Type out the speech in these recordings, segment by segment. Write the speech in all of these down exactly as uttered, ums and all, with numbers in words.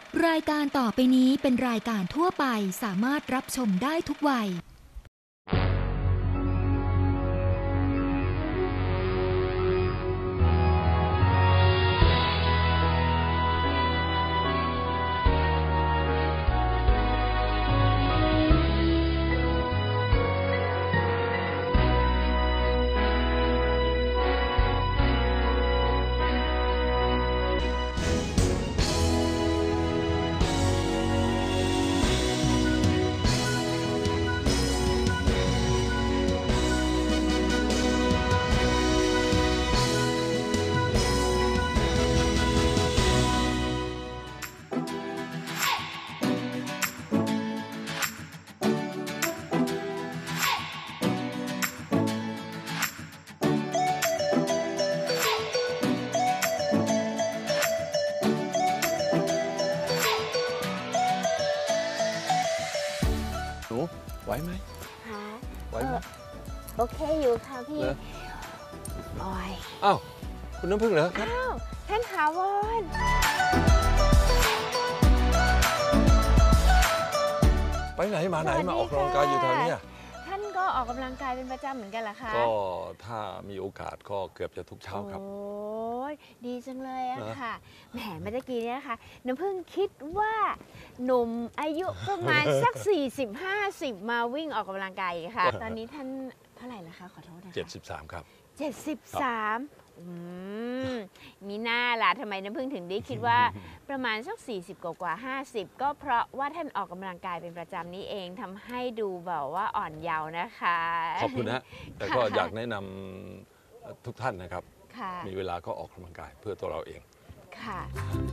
รายการต่อไปนี้เป็นรายการทั่วไปสามารถรับชมได้ทุกวัยหนูไหวไหมค่ะไหวไหมโอเคอยู่ค่ะพี่โอ้ยอ้าวคุณน้ำพึ่งเหรอครับอ้าวท่านถาวรไปไหนมาไหนมาออกกำลังกายอยู่แถวนี้ท่านก็ออกกำลังกายเป็นประจำเหมือนกันเหรอคะก็ถ้ามีโอกาสก็เกือบจะทุกเช้าครับโอ้ยดีจังเลยอะค่ะแหมเมื่อกี้เนี่ยนะคะน้ำพึ่งคิดว่าหนุ่มอายุประมาณสัก สี่สิบ ห้าสิบ มาวิ่งออกกำลังกายค่ะตอนนี้ท่านเท่าไหร่ละคะขอโทษนะคะเจ็ดสิบสามครับเจ็ดสิบสามอืมมีหน้าล่ะทำไมน้ำพึ่งถึงได้คิดว่าประมาณสักสี่สิบกว่ากว่าห้าสิบก็เพราะว่าท่านออกกำลังกายเป็นประจำนี้เองทำให้ดูแบบว่าอ่อนเยาว์นะคะขอบคุณนะแต่ก็อยากแนะนำทุกท่านนะครับมีเวลาก็ออกกำลังกายเพื่อตัวเราเองค่ะ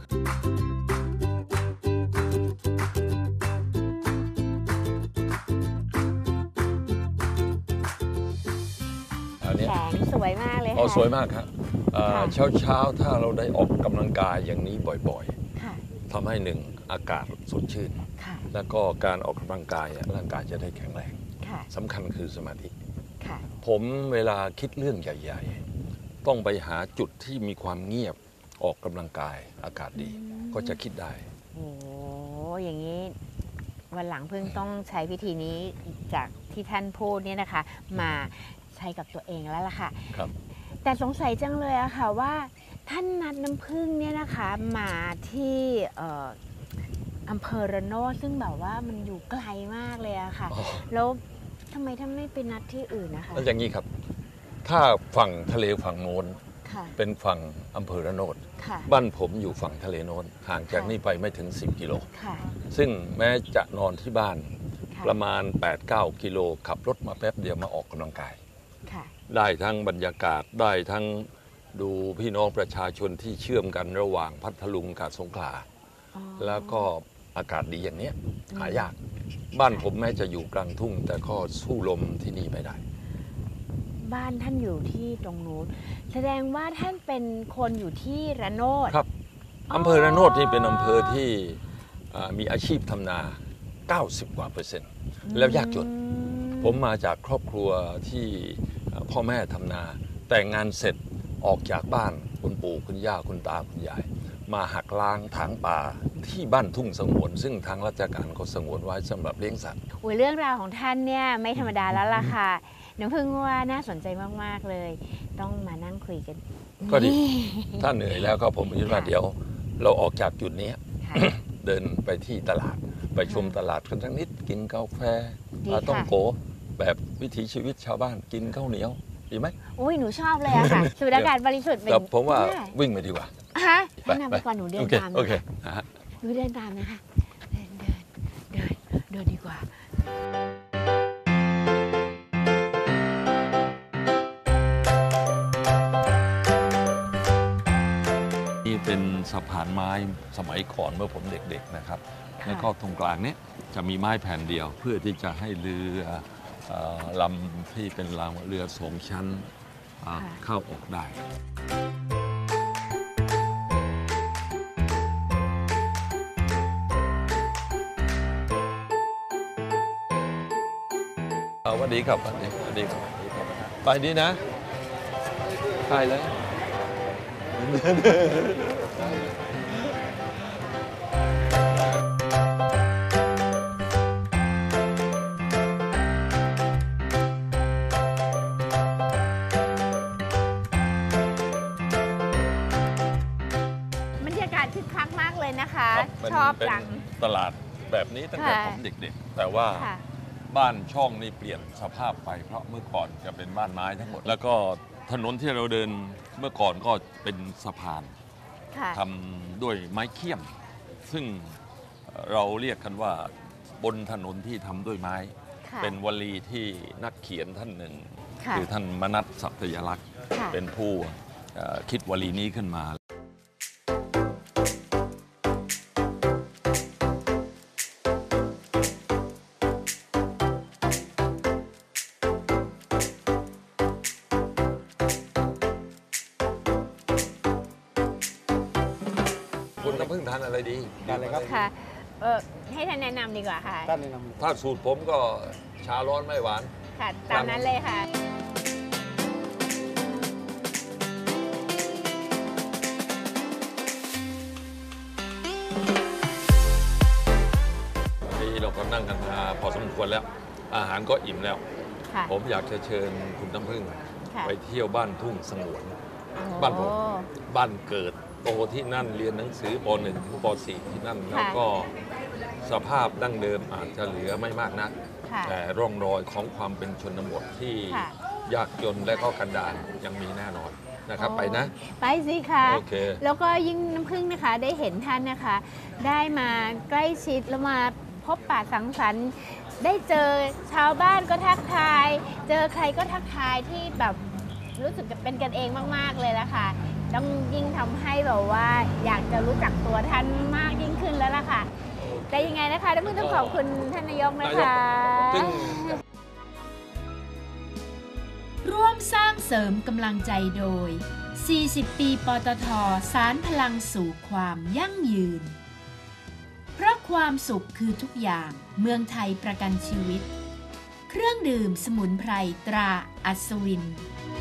แสงสวยมากเลยค่ะอ๋อสวยมากครับเช้าเช้าถ้าเราได้ออกกำลังกายอย่างนี้บ่อยๆทำให้หนึ่งอากาศสดชื่นแล้วก็การออกกำลังกายร่างกายจะได้แข็งแรงสำคัญคือสมาธิผมเวลาคิดเรื่องใหญ่ๆต้องไปหาจุดที่มีความเงียบออกกำลังกายอากาศดีก็จะคิดได้โอ้อย่างนี้วันหลังเพิ่งต้องใช้วิธีนี้จากที่ท่านพูดเนี่ยนะคะมาใช้กับตัวเองแล้วล่ะค่ะครับแต่สงสัยจังเลยอะค่ะว่าท่านนัดน้ำพึ่งเนี่ยนะคะมาที่อำเภอระโนดซึ่งแบบว่ามันอยู่ไกลมากเลยอะค่ะแล้วทำไมท่านไม่ไปนัดที่อื่นนะคะแล้วอย่างนี้ครับถ้าฝั่งทะเลฝั่งโน้นเป็นฝั่งอำเภอระโนดบ้านผมอยู่ฝั่งทะเลโน้นห่างจากนี่ไปไม่ถึงสิบกิโลซึ่งแม้จะนอนที่บ้านประมาณ แปดเก้า กิโลขับรถมาแป๊บเดียวมาออกกำลังกายได้ทั้งบรรยากาศได้ทั้งดูพี่น้องประชาชนที่เชื่อมกันระหว่างพัทลุงกับสงขลาแล้วก็อากาศดีอย่างนี้หายากบ้านผมแม้จะอยู่กลางทุ่งแต่ก็สู้ลมที่นี่ไม่ได้บ้านท่านอยู่ที่ตรงนู้นแสดงว่าท่านเป็นคนอยู่ที่ระโนดครับอำเภอระโนดนี่เป็นอำเภอที่มีอาชีพทำนาเก้าสิบกว่าเปอร์เซ็นต์แล้วยากจนผมมาจากครอบครัวที่พ่อแม่ทำนาแต่งงานเสร็จออกจากบ้านคุณปู่คุณย่าคุณตาคุณยายมาหักล้างถางป่าที่บ้านทุ่งสงวนซึ่งทางราชการก็สงวนไว้สำหรับเลี้ยงสัตว์เรื่องราวของท่านเนี่ยไม่ธรรมดาแล้วล่ะค่ะน้ำพึ่งว่าน่าสนใจมากๆเลยต้องมานั่งคุยกันก็ดีถ้าเหนื่อยแล้วก็ผมคิดว่าเดี๋ยวเราออกจากจุดนี้เดินไปที่ตลาดไปชมตลาดกันสักนิดกินกาแฟปลาต้องโกแบบวิถีชีวิตชาวบ้านกินข้าวเหนียวดีไหมอุ้ยหนูชอบเลยอะค่ะสูดอากาศบริสุทธิ์เป็นผมว่าวิ่งไปดีกว่าฮะให้นำไปก่อนหนูเดินตามโอเคหนูเดินตามนะคะเดินเดินเดินเดินดีกว่านี่เป็นสะพานไม้สมัยก่อนเมื่อผมเด็กๆนะครับในข้อตรงกลางนี้จะมีไม้แผ่นเดียวเพื่อที่จะให้เรือลำที่เป็นลำเรือสองชั้นเข้าออกได้สวัสดีครับสวัสดีสวัสดีครับไปดีนะไปเลยคึกคักมากเลยนะคะครับเป็นชอบเป็นจังตลาดแบบนี้ตั้งแต่ค่ะผมเด็กๆ แต่ว่าค่ะบ้านช่องนี่เปลี่ยนสภาพไปเพราะเมื่อก่อนจะเป็นบ้านไม้ทั้งหมด แล้วก็ถนนที่เราเดินเมื่อก่อนก็เป็นสะพานค่ะทำด้วยไม้เขี้ยม ซึ่งเราเรียกกันว่าบนถนนที่ทำด้วยไม้ค่ะเป็นวลีที่นักเขียนท่านหนึ่งค่ะคือท่านมนัสสัตยลักษณ์ค่ะเป็นผู้เอ่อคิดวลีนี้ขึ้นมา คุณน้ำพึ่งทานอะไรดีทานอะไรครับค่ะเออให้ท่านแนะนำดีกว่าค่ะท่านแนะนำถ้าสูตรผมก็ชาร้อนไม่หวานค่ะ ตามนั้นเลยค่ะนี่เราก็นั่งกันมาพอสมควรแล้ว อาหารก็อิ่มแล้วค่ะผมอยากจะเชิญคุณน้ำพึ่งค่ะไปเที่ยวบ้านทุ่งสงวน บ้านผมโอ้บ้านเกิดโตที่นั่นเรียนหนังสือป .หนึ่ง ถึงป .สี่ ที่นั่น แล้วก็สภาพดั้งเดิมอาจจะเหลือไม่มากนักค่ะแต่ร่องรอยของความเป็นชนบทที่ค่ะยากจนและก็กันดารยังมีแน่นอนนะครับ ไปนะไปสิคะโอเคแล้วก็ยิ่งน้ำพึ่งนะคะได้เห็นท่านนะคะ ได้มาใกล้ชิดแล้วมาพบปะสังสรรค์ ได้เจอชาวบ้านก็ทักทาย เจอใครก็ทักทายที่แบบรู้สึกจะเป็นกันเองมากๆเลยละค่ะต้องยิ่งทำให้แบบว่าอยากจะรู้จักตัวท่านมากยิ่งขึ้นแล้วล่ะค่ะ แต่ยังไงนะคะน้ำพึ่งต้องขอบคุณท่านนายกนะคะซึ่งร่วมสร้างเสริมกำลังใจโดย สี่สิบ ปีปตท.สารพลังสู่ความยั่งยืน เพราะความสุขคือทุกอย่างเมืองไทยประกันชีวิต เครื่องดื่มสมุนไพรตราอัศวิน